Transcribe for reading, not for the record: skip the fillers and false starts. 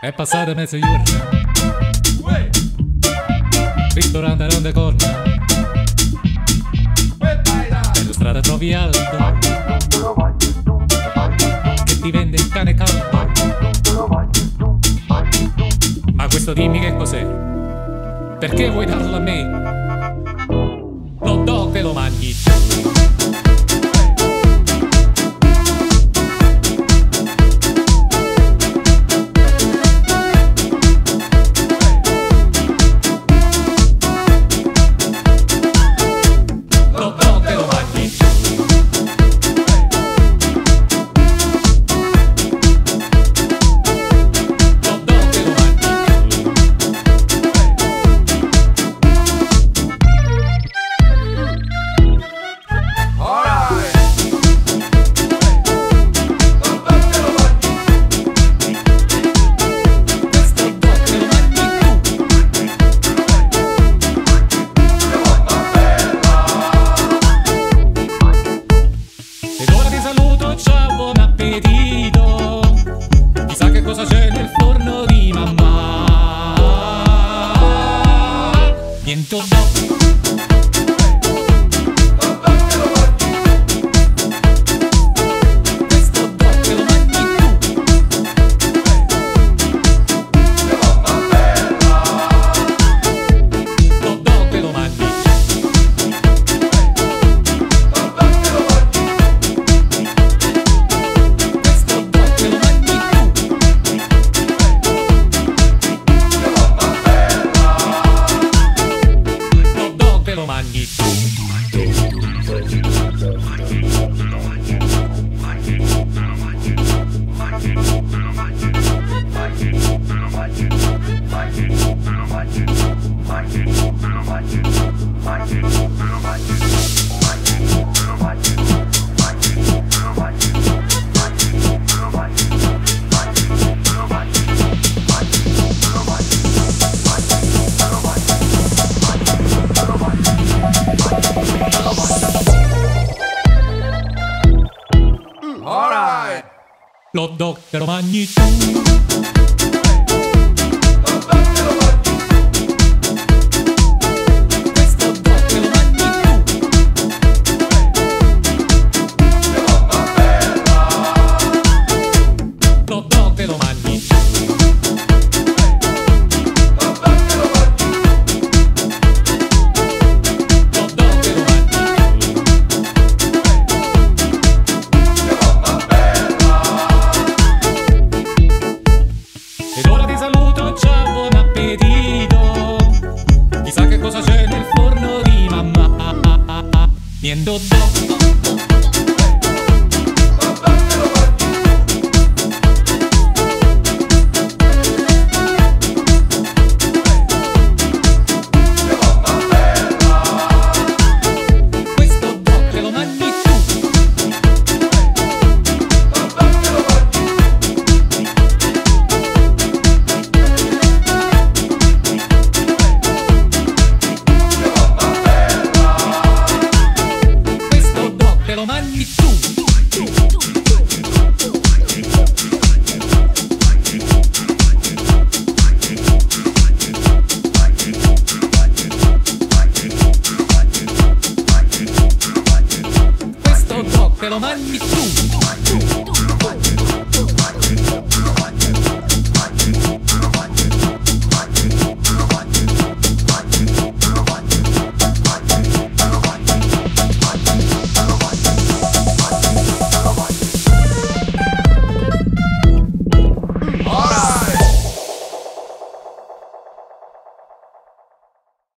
È passata mezz'ora, ristorante non de corna, per strada trovi Aldo che ti vende il cane caldo. Ma questo dimmi che cos'è? Perché vuoi darlo a me? Lo do te lo mangi. Ciao, buon appetito. Chissà che cosa c'è nel forno di mamma. Niente o no. L'hot dog te lo mangi tu. Ed ora ti saluto, ciao, buon appetito. Chissà che cosa c'è nel forno di mamma. Niente o no. Lo mangi tu. Questo dog te lo mangi tu.